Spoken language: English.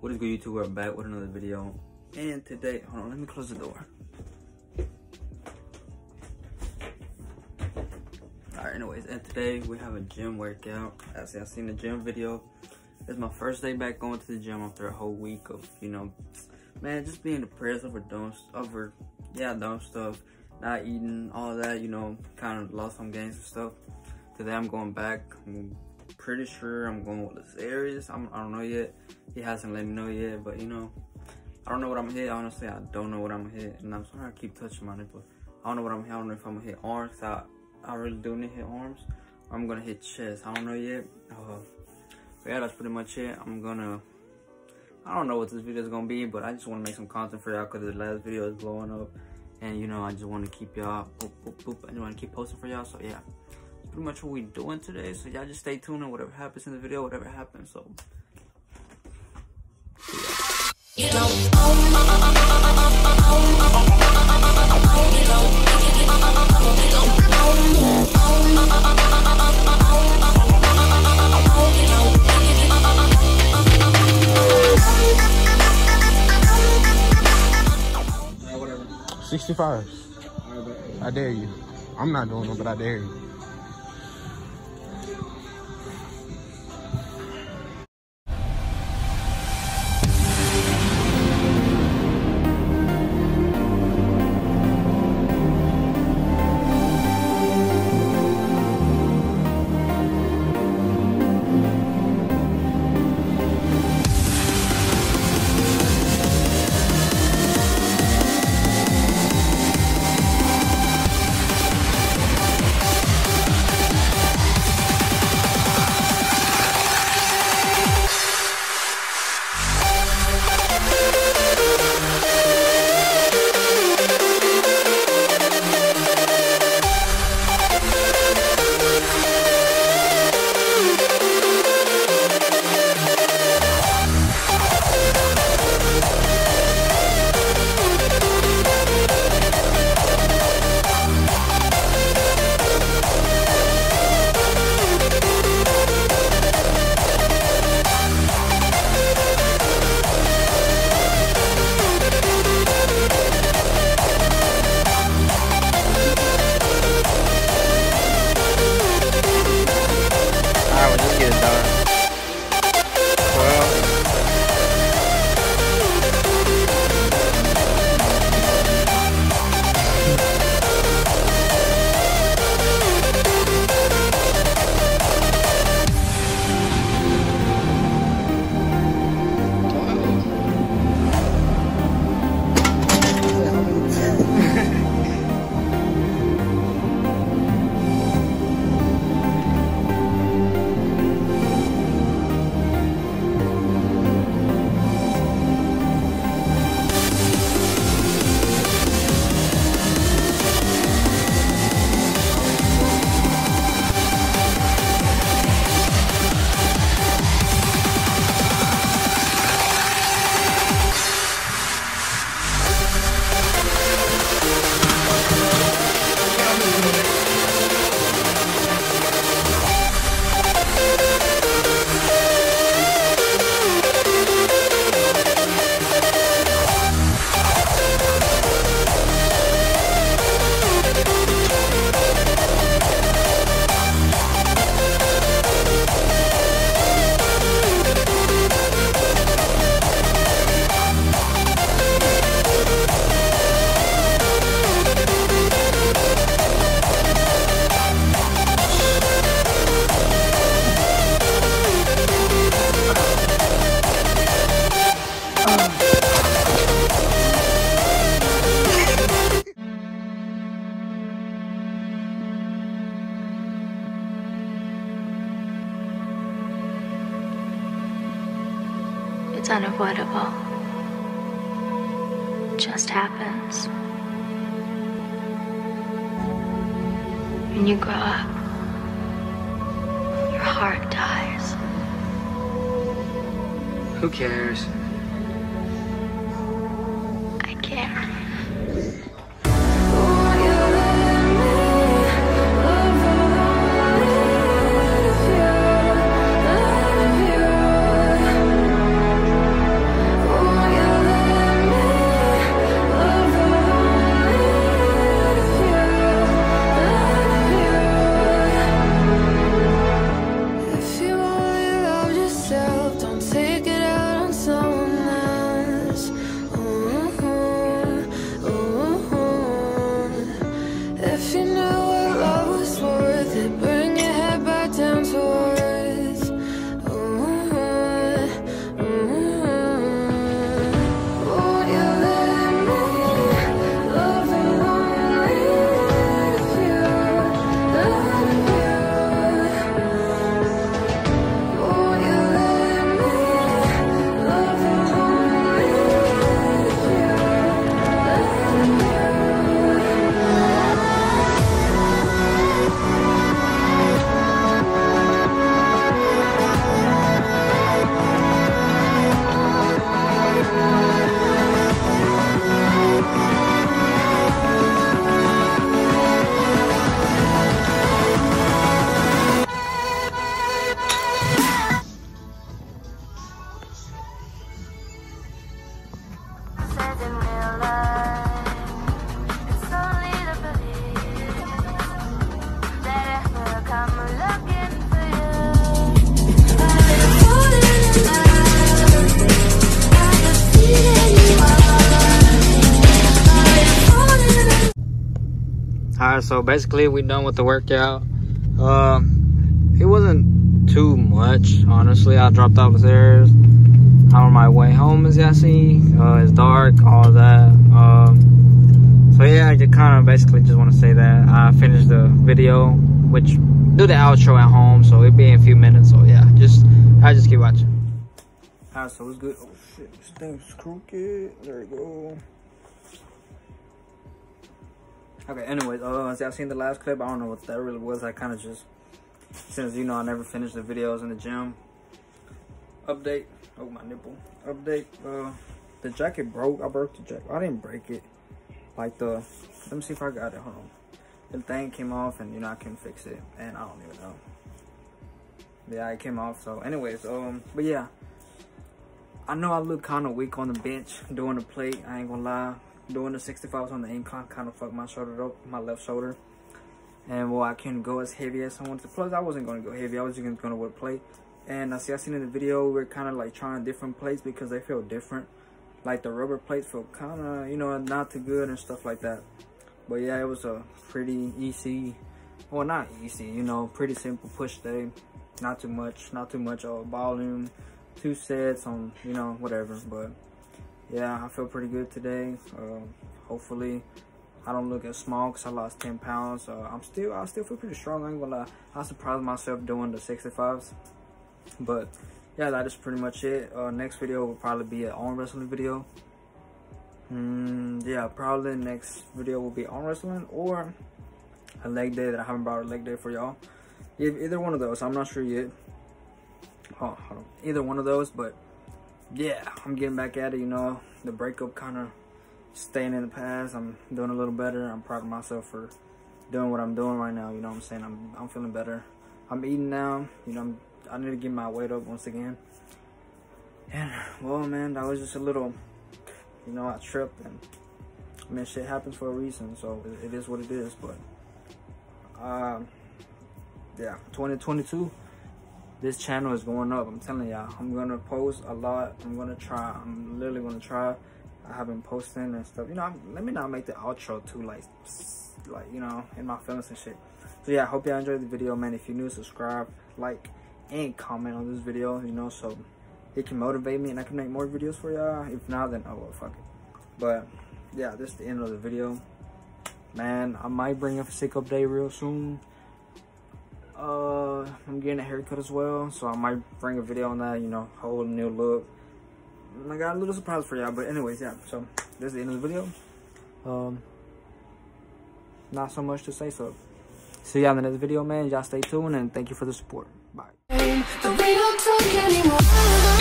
What is good, YouTube? We're back with another video. And today, hold on, let me close the door. Alright, anyways, and today we have a gym workout. As y'all seen the gym video, it's my first day back going to the gym after a whole week of, you know, man, just being depressed over dumb stuff, not eating, all that, you know, kind of lost some gains and stuff. Today I'm going back. I'm pretty sure I'm going with Lazarius. I don't know yet. He hasn't let me know yet, but you know, I don't know what I'm gonna hit. Honestly, I don't know what I'm gonna hit, and I'm sorry I keep touching my nipple. I don't know what I'm gonna hit. I don't know if I'm gonna hit arms. I really do need to hit arms. Or I'm gonna hit chest. I don't know yet. But yeah, that's pretty much it. I don't know what this video is gonna be, but I just want to make some content for y'all because the last video is blowing up, and you know, I just want to keep y'all I just want to keep posting for y'all. So yeah, that's pretty much what we doing today. So y'all just stay tuned, and whatever happens in the video, whatever happens. So. You know, whatever. 65. I dare you. I'm not doing it, but I dare you. It's unavoidable. It just happens. When you grow up, your heart dies. Who cares? I care. Alright, so basically we done with the workout. It wasn't too much, honestly. I dropped off the stairs. I'm on my way home, as y'all see. It's dark, all that. So yeah, I kind of basically just want to say that I finished the video, which do the outro at home, so it'll be in a few minutes. So yeah, I just keep watching. Alright, so it's good. Oh shit, this thing's crooked. There we go. Okay, anyways, as y'all seen the last clip, I don't know what that really was. I kind of just, since you know I never finished the videos in the gym. Update. Oh, my nipple. Update. The jacket broke. I broke the jacket. I didn't break it. Like let me see if I got it. Hold on. The thing came off, and you know I couldn't fix it, and I don't even know. Yeah, it came off. So, anyways, but yeah, I know I look kind of weak on the bench doing the plate. I ain't gonna lie. Doing the 65s on the incline kind of fucked my shoulder up, my left shoulder. And well, I couldn't go as heavy as I wanted to. Plus, I wasn't going to go heavy. I was just going to work plate. And I seen in the video, we're kind of like trying different plates because they feel different. Like the rubber plates feel kind of, you know, not too good and stuff like that. But yeah, it was a pretty easy, well, not easy, you know, pretty simple push day. Not too much volume. 2 sets on, you know, whatever. But yeah, I feel pretty good today. Hopefully I don't look as small because I lost 10 pounds. I still feel pretty strong. I ain't gonna lie. I surprised myself doing the 65s. But yeah, that is pretty much it. Next video will probably be an arm wrestling video. Yeah, probably next video will be arm wrestling or a leg day that I haven't brought a leg day for y'all. Either one of those. I'm not sure yet. Hold on. Either one of those, but yeah, I'm getting back at it, you know. The breakup kind of staying in the past. I'm doing a little better. I'm proud of myself for doing what I'm doing right now, you know what I'm saying? I'm feeling better. I'm eating now, you know. I need to get my weight up once again. And well, man, that was just a little, you know, I tripped, and I mean, shit happens for a reason, so it is what it is. But yeah, 2022, this channel is going up. I'm telling y'all, I'm gonna post a lot. I'm literally gonna try. I have been posting and stuff, you know. Let me not make the outro too like you know, in my feelings and shit. So yeah, I hope y'all enjoyed the video, man. If you're new, subscribe, like, and comment on this video, you know, so it can motivate me and I can make more videos for y'all. If not, then oh well, fuck it. But yeah, this is the end of the video, man. I might bring up a sick up day real soon. I'm getting a haircut as well, so I might bring a video on that, you know, whole new look. I got a little surprise for y'all, but anyways, yeah, so this is the end of the video. Not so much to say, so see y'all in the next video, man. Y'all stay tuned and thank you for the support. Bye.